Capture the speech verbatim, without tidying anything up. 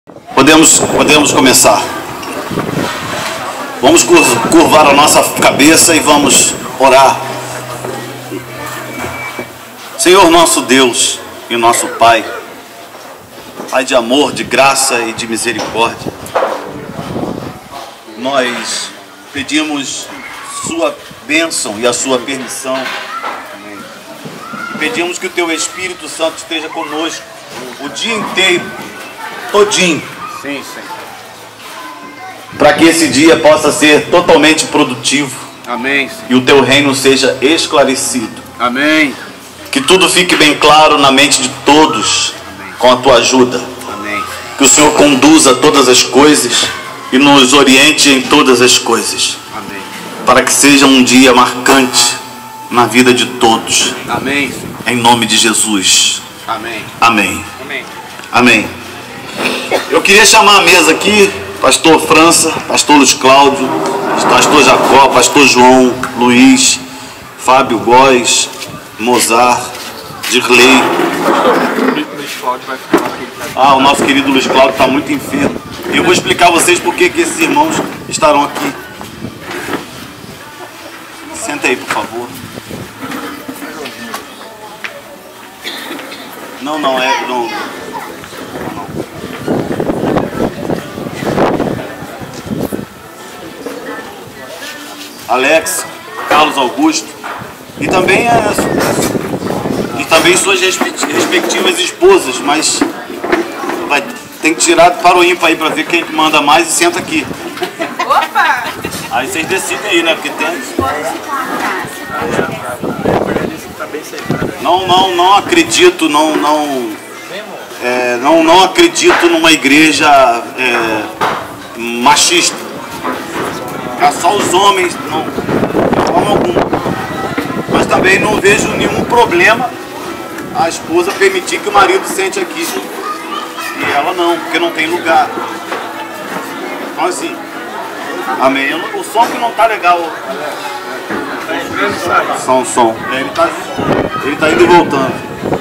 Podemos, podemos começar. Vamos curvar a nossa cabeça e vamos orar. Senhor nosso Deus e nosso Pai, Pai de amor, de graça e de misericórdia, nós pedimos Sua bênção e a Sua permissão. E pedimos que o Teu Espírito Santo esteja conosco o dia inteiro, todinho. Sim, sim. Para que esse dia possa ser totalmente produtivo. Amém, sim. E o Teu reino seja esclarecido. Amém. Que tudo fique bem claro na mente de todos. Amém. Com a Tua ajuda. Amém. Que o Senhor conduza todas as coisas e nos oriente em todas as coisas. Amém. Para que seja um dia marcante na vida de todos. Amém. Em nome de Jesus. Amém. Amém. Amém. Amém. Eu queria chamar a mesa aqui, pastor França, pastor Luiz Cláudio, pastor Jacó, pastor João, Luiz, Fábio Góes, Mozart, Dirley. Pastor Luiz Cláudio vai ficar aqui. Ah, o nosso querido Luiz Cláudio está muito enfermo. E eu vou explicar a vocês por que que esses irmãos estarão aqui. Senta aí, por favor. Não, não, é... Não. Alex, Carlos Augusto e também, as, e também suas respectivas esposas, mas vai, tem que tirar para o ímpar aí para ver quem manda mais e senta aqui. Opa! Aí vocês decidem aí, né? Porque tem... Não, não, não acredito, não, não, é, não, não acredito numa igreja é, machista. É só os homens, não, de forma alguma. Mas também não vejo nenhum problema a esposa permitir que o marido sente aqui. E ela não, porque não tem lugar. Então assim, amém. Eu não, o som que não tá legal. Som, som. Ele tá, ele tá indo e voltando.